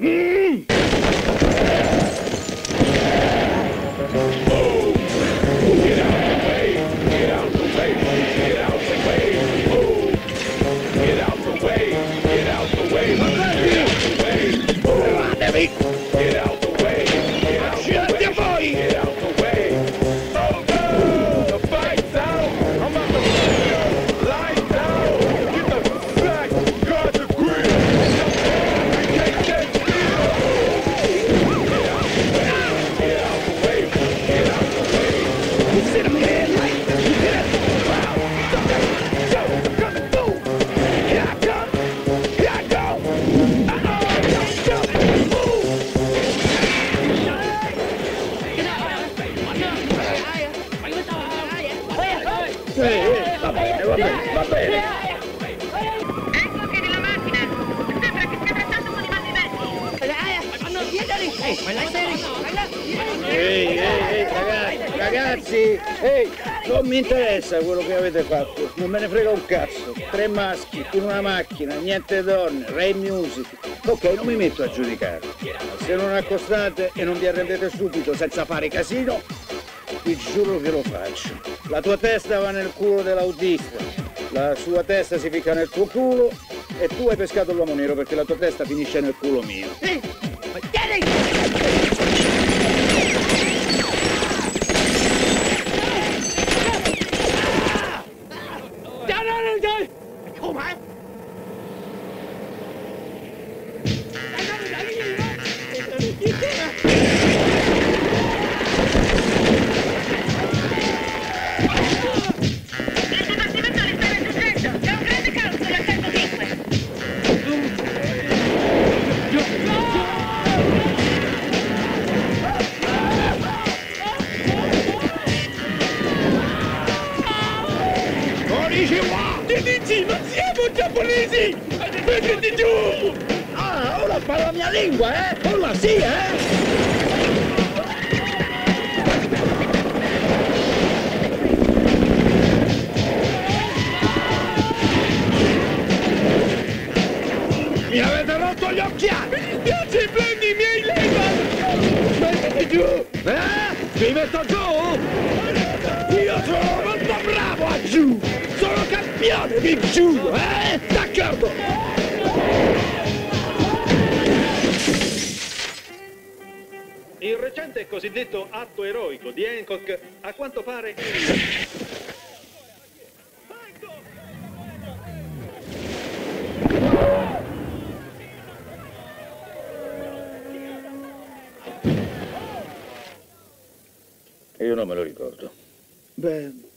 Va bene, va bene, va bene. Ecco che nella macchina. Sembra che sia trattato con i malviventi. Ehi, ragazzi, ehi, non mi interessa quello che avete fatto, non me ne frega un cazzo. 3 maschi, in una macchina, niente donne, rave music. Ok, non mi metto a giudicare. Se non accostate e non vi arrendete subito senza fare casino, ti giuro che lo faccio. La tua testa va nel culo dell'autista, la sua testa si ficca nel tuo culo e tu hai pescato l'uomo nero perché la tua testa finisce nel culo mio. Ma siamo giapponesi! Prenditi giù! Ah, ora parla la mia lingua, Ora sì, Mi avete rotto gli occhiali! Mi dispiace, prendi i miei leva! Prenditi giù! Mi metto giù? Io sono molto bravo a giù! Sono campione di giù, D'accordo! Il recente cosiddetto atto eroico di Hancock, a quanto pare... Io non me lo ricordo. Beh,